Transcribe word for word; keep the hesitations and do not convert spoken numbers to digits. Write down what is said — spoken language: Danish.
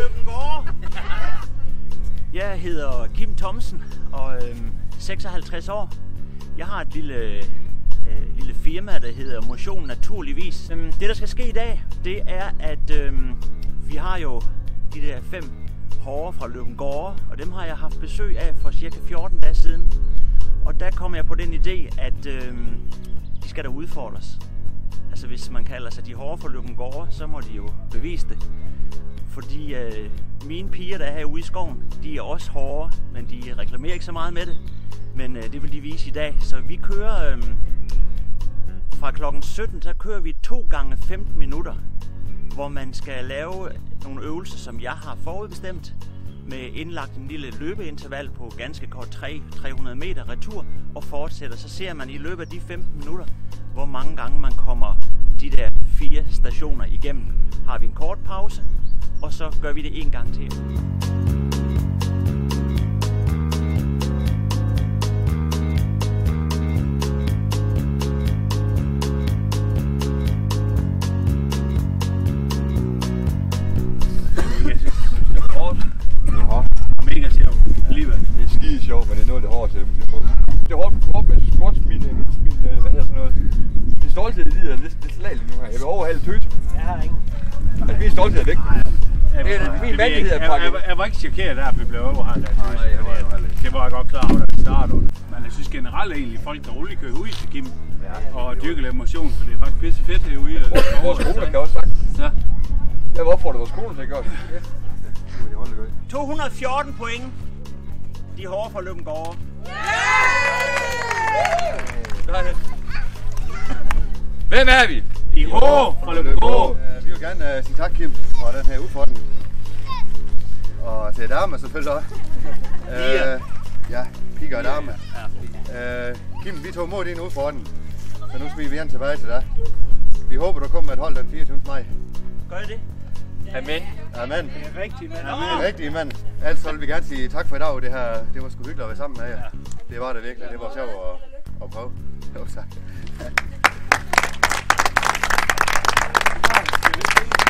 Løbengårde. Jeg hedder Kim Thomsen og øh, seksoghalvtreds år. Jeg har et lille, øh, lille firma, der hedder Motion Naturligvis. Øh, det, der skal ske i dag, det er, at øh, vi har jo de der fem hårde fra Løbengårde, og dem har jeg haft besøg af for cirka fjorten dage siden. Og der kom jeg på den idé, at øh, de skal da udfordres. Altså hvis man kalder sig de hårde fra Løbengårde, så må de jo bevise det. Fordi øh, mine piger, der er herude i skoven, de er også hårde, men de reklamerer ikke så meget med det. Men øh, det vil de vise i dag. Så vi kører øh, fra klokken sytten, så kører vi to gange femten minutter, hvor man skal lave nogle øvelser, som jeg har forudbestemt, med indlagt en lille løbeinterval på ganske kort tre til tre hundrede meter retur, og fortsætter. Så ser man i løbet af de femten minutter, hvor mange gange man kommer de der fire stationer igennem. Har vi en kort pause, og så gør vi det en gang til. Mega sjovt. Alligevel. Det er skide sjovt, men det er noget af det hårdeste, jeg vil prøve. Det er hårdt på kroppen, jeg synes godt, min, min, hvad hedder sådan noget, min stolthed lider lidt, lidt slag lige nu her. Jeg vil overhale tøser. Jeg har ikke. Altså, min stolthed er væk. Det er min vandighed er pakket. Jeg, jeg var ikke chokeret der, at vi blev overhalet af tøser. Nej, jeg var jo Det var jeg godt klar over, da vi startede. Men jeg synes generelt egentlig, folk der roligt kører ud til Kim og dyrker lidt motion, for det er faktisk pisse fedt herude. Vores skole kan også sagt. Ja. Jeg vil opfordre vores skole til at gøre det. to hundrede og fjorten point. De hårde fra Løbengårde. Hvem er vi? De hårde fra Løbengårde. Vi vil gerne uh, sige tak, Kim, for den her udfordring. Og til damer selvfølgelig også. Uh, ja, piger og damer. Uh, Kim, vi tog mod din udfordring, så nu skal vi igen tilbage til dig. Vi håber, du kommer med et hold den fireogtyvende maj. Gør I det? Amen. Amen. Det er rigtigt, mand. Rigtig, mand. Altså vil vi gerne sige tak for i dag. Det, her, det var sgu hyggeligt at være sammen med jer. Det var det virkelig. Det var sjovt at, at prøve. Jo, tak.